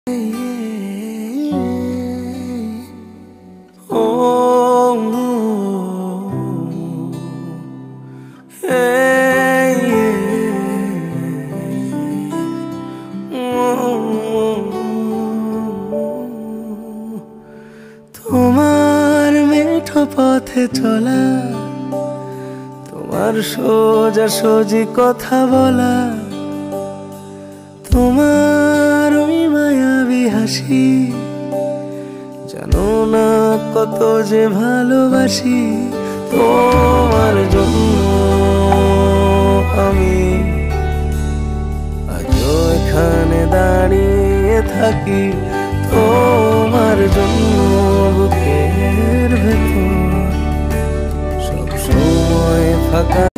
তোমার মেঠো পথে চলা, তোমার সোজা সোজি কথা বলা, তোমার ওই মায়াবী হাসি, জানো না কত যে ভালোবাসি। তোমার জন্য আমি আজও এখানে দাঁড়িয়ে থাকি, তোমার জন্য বুকের ভেতর সব সময় ফাঁকা।